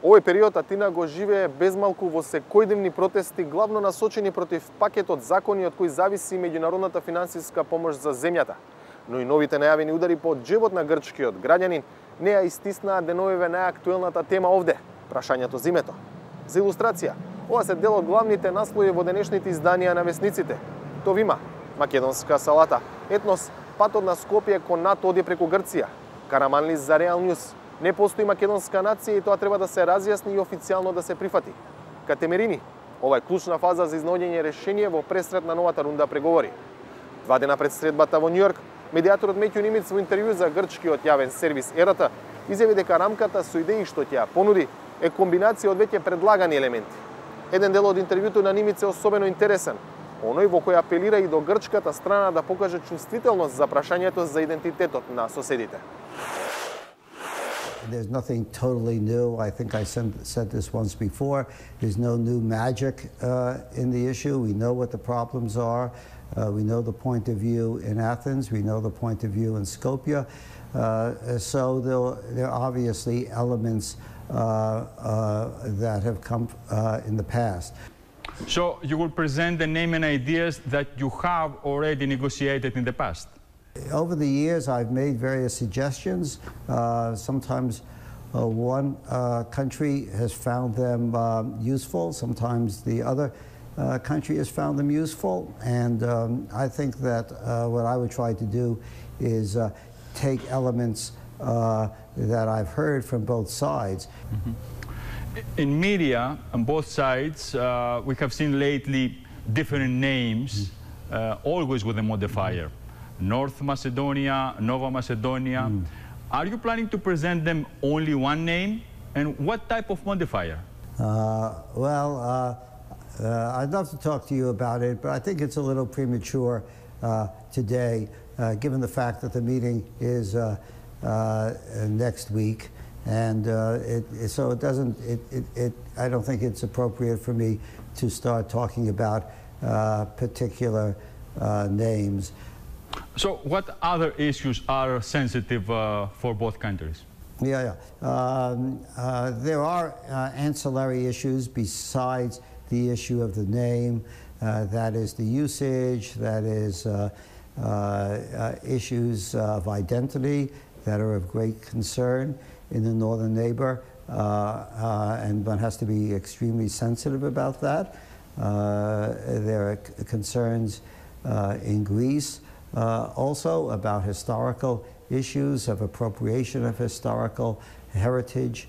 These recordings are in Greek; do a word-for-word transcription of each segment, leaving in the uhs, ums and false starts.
Овој период Атина го живее безмалку во секојдневни протести, главно насочени против пакетот закони од кои зависи меѓународната финансиска помош за земјата. Но и новите најавени удари по џебот на грчкиот граѓанин не ја истиснаа деновиве најактуелната тема овде – прашањето за името. За илустрација, ова се дел од главните наслови во денешните изданија на весниците. Товима, македонска салата, етнос, патот на Скопје кон НАТО оди преку Грција, Караманлис за Реал Ньюс. Не постои македонска нација и тоа треба да се разјасни и официјално да се прифати. Катемерини, ова е клучна фаза за изнаоѓање решение во пресрет на новата рунда преговори. Два дена пред средбата во Њујорк, медијаторот Меќу Нимиц во интервју за грчкиот јавен сервис Ерата изјави дека рамката со идеи што ќе ја понуди е комбинација од веќе предлагани елементи. Еден дел од интервјуто на Нимиц е особено интересен, оној во кој апелира и до грчката страна да покаже чувствителност за прашањето за идентитетот на соседите. There's nothing totally new. I think I said this once before. There's no new magic uh, in the issue. We know what the problems are. Uh, we know the point of view in Athens. We know the point of view in Skopje. Uh, so there, there are obviously elements uh, uh, that have come uh, in the past. So you will present the name and ideas that you have already negotiated in the past? Over the years, I've made various suggestions. Uh, sometimes uh, one uh, country has found them uh, useful. Sometimes the other uh, country has found them useful. And um, I think that uh, what I would try to do is uh, take elements uh, that I've heard from both sides. Mm-hmm. In media, on both sides, uh, we have seen lately different names, uh, always with a modifier. North Macedonia, Nova Macedonia. Mm. Are you planning to present them only one name? And what type of modifier? Uh, well, uh, uh, I'd love to talk to you about it, but I think it's a little premature uh, today, uh, given the fact that the meeting is uh, uh, next week. And uh, it, it, so it doesn't, it, it, it, I don't think it's appropriate for me to start talking about uh, particular uh, names. So what other issues are sensitive uh, for both countries? Yeah, yeah. Um, uh, there are uh, ancillary issues besides the issue of the name. Uh, that is the usage, that is uh, uh, uh, issues of identity that are of great concern in the northern neighbor, uh, uh, and one has to be extremely sensitive about that. Uh, there are concerns uh, in Greece uh, also about historical issues of appropriation of historical heritage,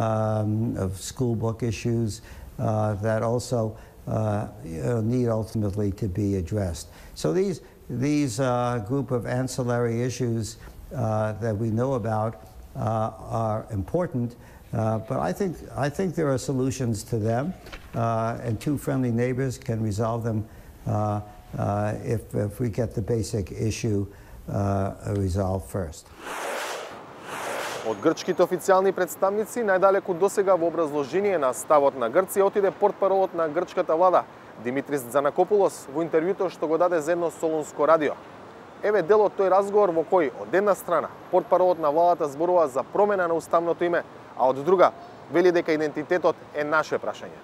um, of school book issues uh, that also uh, you know, need ultimately to be addressed. So these, these uh, group of ancillary issues uh, that we know about uh, are important, uh, but I think, I think there are solutions to them, uh, and two friendly neighbors can resolve them uh, uh, if, if we get the basic issue uh, resolved first. Од грчките официјални представници најдалеку досега во образложение на ставот на Грција отиде портпаролот на грчката влада Димитрис Дзанакопулос во интервјуто што го даде за едно солунско радио. Еве дел од тој разговор во кој од една страна портпаролот на владата зборува за промена на уставното име, а од друга вели дека идентитетот е наше прашање.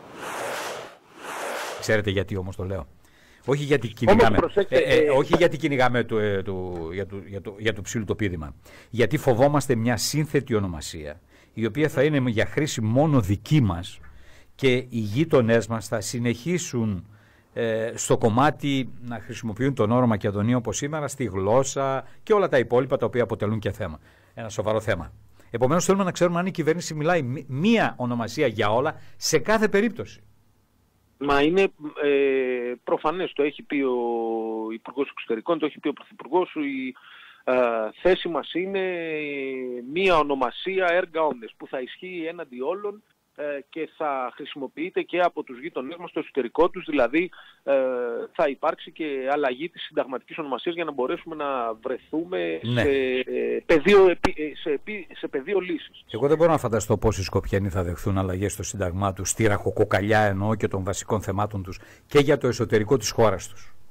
Ξέρετε γιατί όμως το λέω? Όχι γιατί κυνηγάμε, ε, ε, όχι γιατί κυνηγάμε το, ε, το, για, το, για, το, για το ψήλο το πείδημα. Γιατί φοβόμαστε μια σύνθετη ονομασία, η οποία θα είναι για χρήση μόνο δική μας και οι γείτονές μας θα συνεχίσουν ε, στο κομμάτι να χρησιμοποιούν τον όρο Μακεδονία όπως σήμερα, στη γλώσσα και όλα τα υπόλοιπα τα οποία αποτελούν και θέμα. Ένα σοβαρό θέμα. Επομένως θέλουμε να ξέρουμε αν η κυβέρνηση μιλάει μία ονομασία για όλα σε κάθε περίπτωση. Μα είναι ε, προφανές, το έχει πει ο Υπουργός Εξωτερικών, το έχει πει ο Πρωθυπουργός, η ε, θέση μας είναι μία ονομασία έργα όντες που θα ισχύει έναντι όλων ε, και θα χρησιμοποιείται και από τους γείτονές μας στο εσωτερικό τους, δηλαδή ε, θα υπάρξει και αλλαγή της συνταγματικής ονομασίας για να μπορέσουμε να βρεθούμε ναι. σε, πεδίο, σε, σε πεδίο λύσης. Εγώ δεν μπορώ να φανταστώ πώς οι Σκοπιανοί θα δεχθούν αλλαγές στο σύνταγμά τους, στη ραχοκοκαλιά εννοώ και των βασικών θεμάτων τους και για το εσωτερικό της χώρας τους.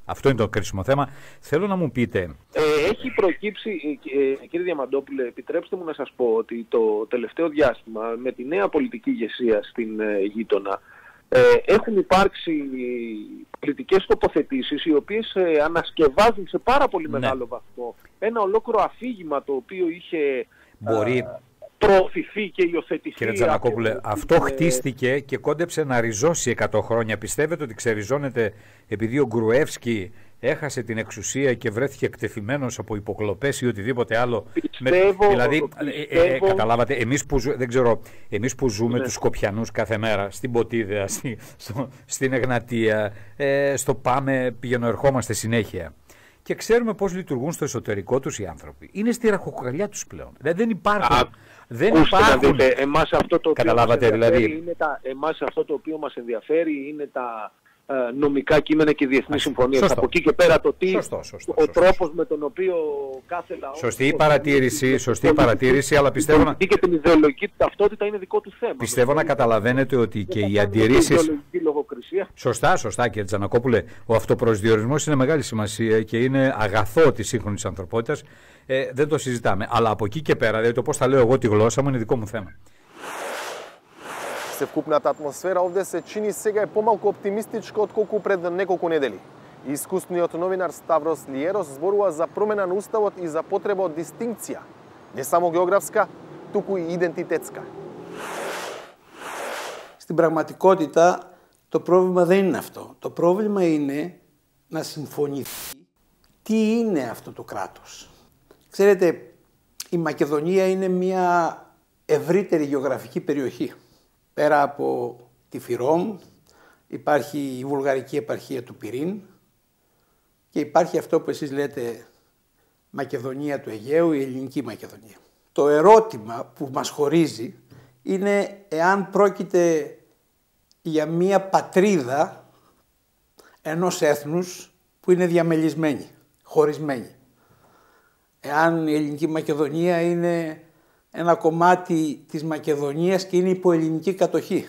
Αυτό είναι το κρίσιμο θέμα. Θέλω να μου πείτε... Ε, έχει προκύψει, ε, κύριε Διαμαντόπουλε, επιτρέψτε μου να σας πω ότι το τελευταίο διάστημα με τη νέα πολιτική ηγεσία στην ε, γείτονα ε, έχουν υπάρξει πολιτικές τοποθετήσεις οι οποίες ε, ανασκευάζουν σε πάρα πολύ ναι. μεγάλο βαθμό ένα ολόκληρο αφήγημα το οποίο είχε Μπορεί... ε, προωθηθεί και υιοθετηθεί. Κύριε Τζανακόπουλε, αυτό χτίστηκε και κόντεψε να ριζώσει εκατό χρόνια. Πιστεύετε ότι ξεριζώνεται επειδή ο Γκρουεύσκι έχασε την εξουσία και βρέθηκε εκτεθειμένος από υποκλοπές ή οτιδήποτε άλλο? Πιστεύω, με, δηλαδή, πιστεύω... Ε, ε, καταλάβατε, εμείς που, ζου, δεν ξέρω, εμείς που ζούμε ναι. τους Σκοπιανούς κάθε μέρα, στην Ποτίδεα, στη, στο, στην Εγνατία, ε, στο Πάμε, πηγαίνω ερχόμαστε συνέχεια. Και ξέρουμε πώς λειτουργούν στο εσωτερικό τους οι άνθρωποι. Είναι στη ραχοκοκαλιά τους πλέον. Δηλαδή δεν υπάρχουν. Α, δεν Ούστε υπάρχουν. Να δείτε, εμάς αυτό το οποίο Καταλάβατε, μας ενδιαφέρει δηλαδή. είναι τα, εμάς αυτό το οποίο μας ενδιαφέρει είναι τα ε, νομικά κείμενα και διεθνείς συμφωνίες. Σωστό. Από εκεί και πέρα το τι, Σωστό, σωστό, ο σωστό. τρόπος με τον οποίο κάθε λαό... Σωστή η παρατήρηση, σωστή η παρατήρηση, αλλά πιστεύω να... και την ιδεολογική του ταυτότητα είναι δικό του θέμα. Πιστεύω να καταλαβαίνετε ότι και οι αντιρρήσεις... αντιρρήσεις... Σωστά, σωστά κύριε Τζανακόπουλε. Ο αυτοπροσδιορισμός είναι μεγάλη σημασία και είναι αγαθό της σύγχρονης ανθρωπότητας. Ε, δεν το συζητάμε. Αλλά από εκεί και πέρα, δηλαδή το πώς θα λέω εγώ τη γλώσσα μου είναι δικό μου θέμα. Вкупната атмосфера овде се чини сега е помалку оптимистичка отколку пред неколку недели. Искусниот новинар Ставрос Лиерос зборува за промена на уставот и за потреба од дистинкција, не само географска, туку и идентитетска. Στην πραγματικότητα το πρόβλημα δεν είναι αυτό. Το πρόβλημα είναι να συμφωνηθεί τι είναι αυτό το κράτος. Ξέρετε, η Μακεδονία είναι μια ευρύτερη γεωγραφική περιοχή. Πέρα από τη Φυρόμ υπάρχει η βουλγαρική επαρχία του Πυρήν και υπάρχει αυτό που εσείς λέτε Μακεδονία του Αιγαίου, η ελληνική Μακεδονία. Το ερώτημα που μας χωρίζει είναι εάν πρόκειται για μία πατρίδα ενός έθνους που είναι διαμελισμένη, χωρισμένη. Εάν η ελληνική Μακεδονία είναι ένα κομμάτι της Μακεδονίας και είναι υπό ελληνική κατοχή,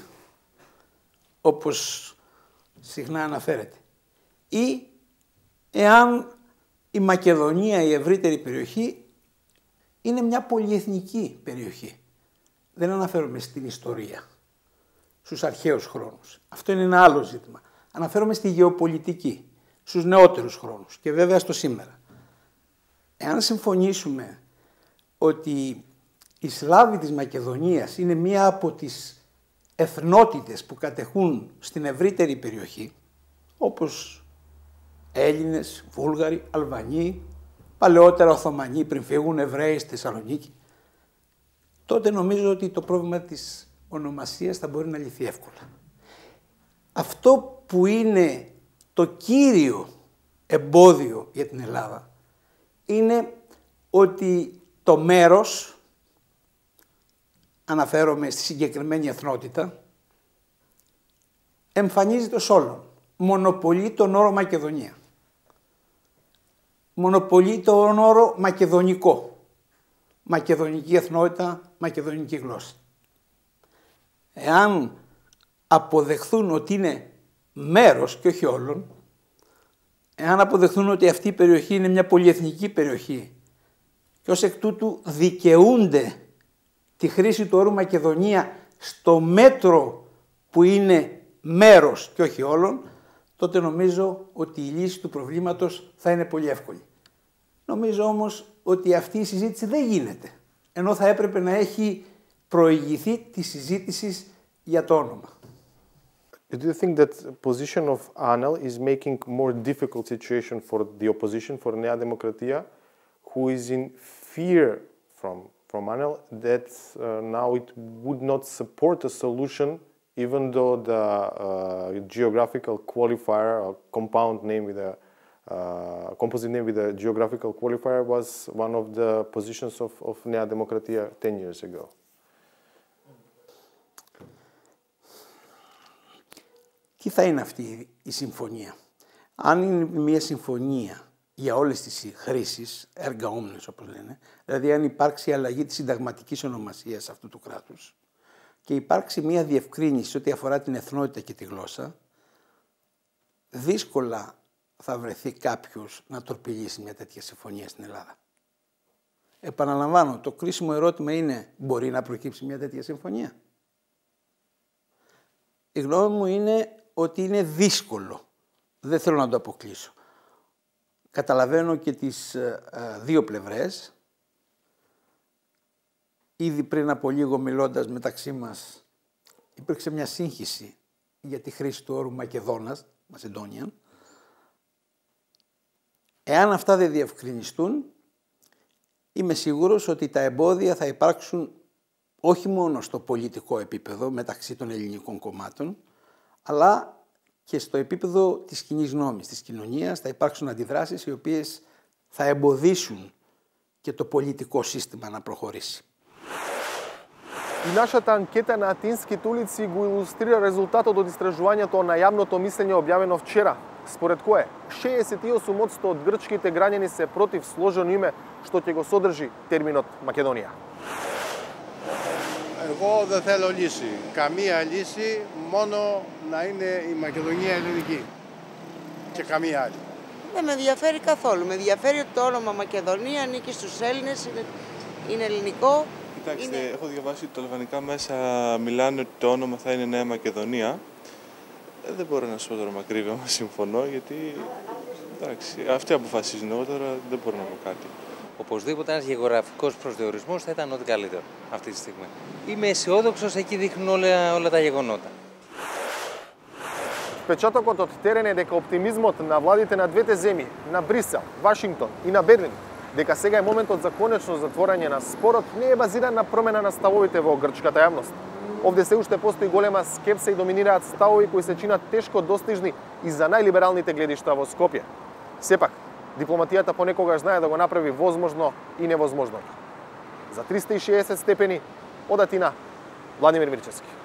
όπως συχνά αναφέρεται. Ή εάν η Μακεδονία, η ευρύτερη περιοχή, είναι μια πολυεθνική περιοχή. Δεν αναφέρομαι στην ιστορία, στους αρχαίους χρόνους. Αυτό είναι ένα άλλο ζήτημα. Αναφέρομαι στη γεωπολιτική, στους νεότερους χρόνους και βέβαια στο σήμερα. Εάν συμφωνήσουμε ότι οι Σλάβοι της Μακεδονίας είναι μία από τις εθνότητες που κατεχούν στην ευρύτερη περιοχή, όπως Έλληνες, Βούλγαροι, Αλβανοί, παλαιότερα Οθωμανοί πριν φύγουν Εβραίοι στη Θεσσαλονίκη, τότε νομίζω ότι το πρόβλημα της ονομασίας θα μπορεί να λυθεί εύκολα. Αυτό που είναι το κύριο εμπόδιο για την Ελλάδα είναι ότι το μέρος, αναφέρομαι στη συγκεκριμένη εθνότητα, εμφανίζεται ως όλον. Μονοπολεί τον όρο Μακεδονία. Μονοπολεί τον όρο μακεδονικό. Μακεδονική εθνότητα, μακεδονική γλώσσα. Εάν αποδεχθούν ότι είναι μέρος και όχι όλων, εάν αποδεχθούν ότι αυτή η περιοχή είναι μια πολυεθνική περιοχή και ως εκ τούτου δικαιούνται τη χρήση του όρου Μακεδονία στο μέτρο που είναι μέρος και όχι όλων, τότε νομίζω ότι η λύση του προβλήματος θα είναι πολύ εύκολη. Νομίζω όμως ότι αυτή η συζήτηση δεν γίνεται, ενώ θα έπρεπε να έχει προηγηθεί τη συζήτηση για το όνομα. Do you think that the position of Anel is making more difficult situation for the opposition, for Nea Demokratia, who is in fear from from Anel that uh, now it would not support a solution even though the uh, geographical qualifier or compound name with a uh, composite name with a geographical qualifier was one of the positions of, of Nea Demokratia ten years ago? Τι θα είναι αυτή η συμφωνία? Αν είναι μια συμφωνία για όλες τις χρήσεις, έργα όμνες όπως λένε, δηλαδή αν υπάρξει αλλαγή της συνταγματικής ονομασίας αυτού του κράτους και υπάρξει μια διευκρίνηση ό,τι αφορά την εθνότητα και τη γλώσσα, δύσκολα θα βρεθεί κάποιος να τορπιλήσει μια τέτοια συμφωνία στην Ελλάδα. Επαναλαμβάνω, το κρίσιμο ερώτημα είναι, μπορεί να προκύψει μια τέτοια συμφωνία? Η γνώμη μου είναι ότι είναι δύσκολο. Δεν θέλω να το αποκλείσω. Καταλαβαίνω και τις ε, δύο πλευρές. Ήδη πριν από λίγο μιλώντας μεταξύ μας υπήρξε μια σύγχυση για τη χρήση του όρου Μακεδόνας, Macedonian. Εάν αυτά δεν διευκρινιστούν, είμαι σίγουρος ότι τα εμπόδια θα υπάρξουν όχι μόνο στο πολιτικό επίπεδο μεταξύ των ελληνικών κομμάτων, αλλά και στο επίπεδο της κοινής γνώμης, της κοινωνίας, θα υπάρξουν αντιδράσεις οι οποίες θα εμποδίσουν και το πολιτικό σύστημα να προχωρήσει. И нашата анкета на Атинските улици го илустрира резултатот од истражувањето на јавното мислење објавено вчера, според кое шеесет и осум одсто од грчките граѓани се против сложено име што ќе го содржи терминот Македонија. Εγώ δεν θέλω λύση. Καμία λύση, μόνο να είναι η Μακεδονία ελληνική. Και καμία άλλη. Δεν με ενδιαφέρει καθόλου. Με ενδιαφέρει ότι το όνομα Μακεδονία ανήκει στους Έλληνες, είναι, είναι ελληνικό. Κοιτάξτε, είναι... έχω διαβάσει ότι τα αλβανικά μέσα μιλάνε ότι το όνομα θα είναι Νέα Μακεδονία. Ε, δεν μπορώ να σου πω τώρα μακρύβια, μα συμφωνώ, γιατί εντάξει, αυτοί αποφασίζουν. Εγώ τώρα δεν μπορώ να πω κάτι. Οπωσδήποτε ένας γεωγραφικός προσδιορισμός θα ήταν ό,τι καλύτερο αυτή τη στιγμή. Είμαι αισιόδοξος, εκεί δείχνουν όλα, όλα τα γεγονότα. Впечатокот од терен е дека оптимизмот на владите на двете земји, на Брисел, Вашингтон и на Берлин, дека сега е моментот за конечно затворање на спорот, не е базиран на промена на ставовите во грчката јавност. Овде се уште постои голема скепса и доминираат ставови кои се чинат тешко достижни и за најлибералните гледишта во Скопје. Сепак, дипломатијата понекогаш знае да го направи возможно и невозможното. За триста и шеесет степени од Атина, Владимир Мирчевски.